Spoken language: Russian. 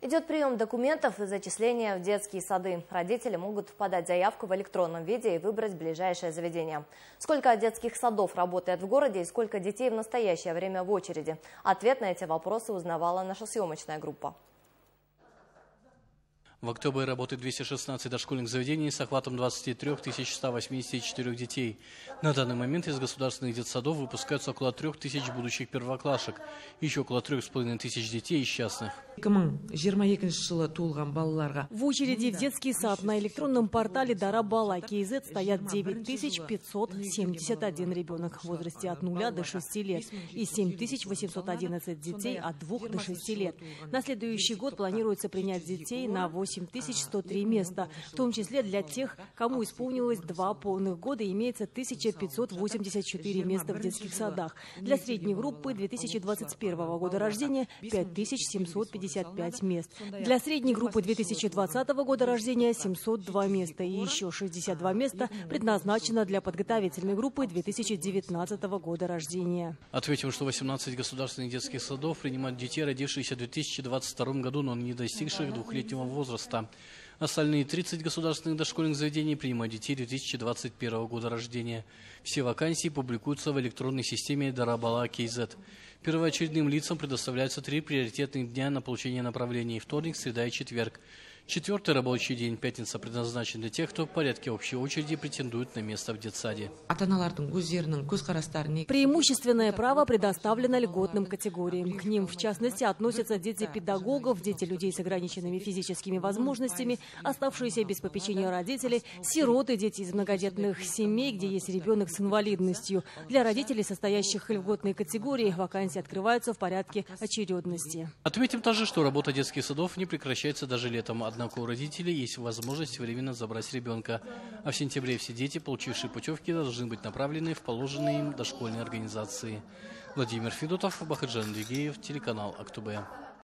Идет прием документов и зачисления в детские сады. Родители могут подать заявку в электронном виде и выбрать ближайшее заведение. Сколько детских садов работает в городе и сколько детей в настоящее время в очереди? Ответ на эти вопросы узнавала наша съемочная группа. В октябре работает 216 дошкольных заведений с охватом 23 184 детей. На данный момент из государственных детсадов выпускаются около 3000 будущих первоклашек, еще около 3500 детей из частных. В очереди в детский сад на электронном портале Дарабала КЗ стоят 9571 ребенок в возрасте от 0 до 6 лет и 7811 детей от 2 до 6 лет. На следующий год планируется принять детей на 8103 места, в том числе для тех, кому исполнилось 2 полных года, имеется 1584 места в детских садах. Для средней группы 2021 года рождения 5755 мест. Для средней группы 2020 года рождения 702 места и еще 62 места предназначено для подготовительной группы 2019 года рождения. Ответим, что 18 государственных детских садов принимают детей, родившихся в 2022 году, но не достигших 2-летнего возраста. Остальные 30 государственных дошкольных заведений принимают детей 2021 года рождения. Все вакансии публикуются в электронной системе Дарабала КЗ. Первоочередным лицам предоставляются 3 приоритетных дня на получение направлений – вторник, среда и четверг. Четвертый рабочий день, пятница, предназначен для тех, кто в порядке общей очереди претендует на место в детсаде. Преимущественное право предоставлено льготным категориям. К ним, в частности, относятся дети педагогов, дети людей с ограниченными физическими возможностями, оставшиеся без попечения родителей, сироты, дети из многодетных семей, где есть ребенок с инвалидностью. Для родителей, состоящих в льготной категории, вакансии открываются в порядке очередности. Отметим также, что работа детских садов не прекращается даже летом. Однако у родителей есть возможность временно забрать ребенка. А в сентябре все дети, получившие путевки, должны быть направлены в положенные им дошкольные организации. Владимир Федотов, Бахаджан Дигеев, телеканал Актубе.